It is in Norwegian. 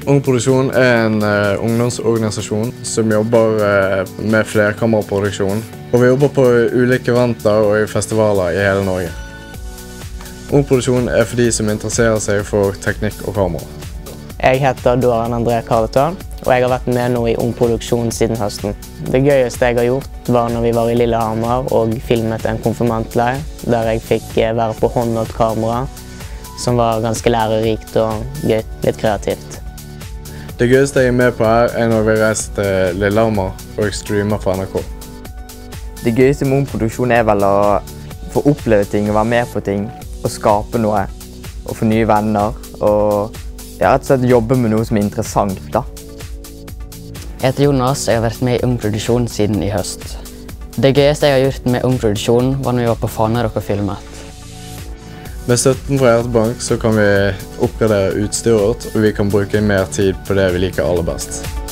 Ung Produksjon en ungdomsorganisasjon som jobber med flerkammerproduksjon. Og vi jobber på ulike eventer og i festivaler i hele Norge. Ung Produksjon for de som interesserer seg for teknikk og kamera. Jeg heter Doran André Carleton, og jeg har vært med nå i Ung Produksjon siden høsten. Det gøyeste jeg har gjort var når vi var i Lillehammer og filmet en konfirmantleir, der jeg fikk være på håndholdt kamera, som var ganske lærerikt og gøy, litt kreativt. Det gøyeste jeg med på her når vi reiser til Lillehammer og streamer for NRK. Det gøyeste med Ung Produksjon vel å få oppleve ting, å være med på ting, å skape noe, og få nye venner, og rett og slett jobbe med noe som er interessant da. Jeg heter Jonas, jeg har vært med i Ung Produksjon siden i høst. Det gøyeste jeg har gjort med Ung Produksjon var når vi var på Fanerok og filmet. Med støtten fra Hjertebank så kan vi oppgradere utstyret vårt, og vi kan bruke mer tid på det vi liker aller best.